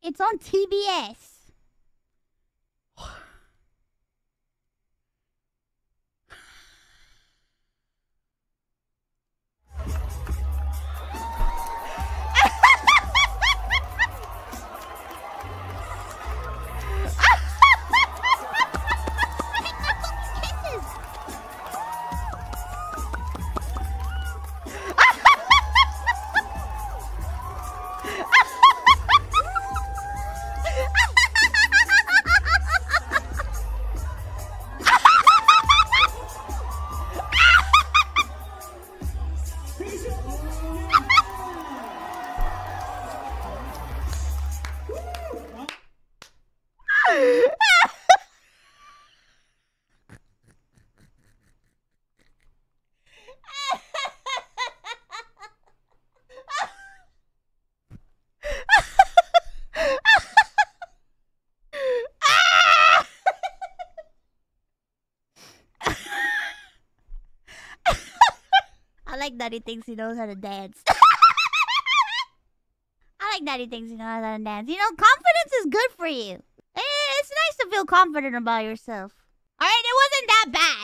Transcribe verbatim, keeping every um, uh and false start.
It's on T B S. I like that he thinks he knows how to dance. I like that he thinks he knows how to dance. You know, confidence is good for you. It's nice to feel confident about yourself. Alright, it wasn't that bad.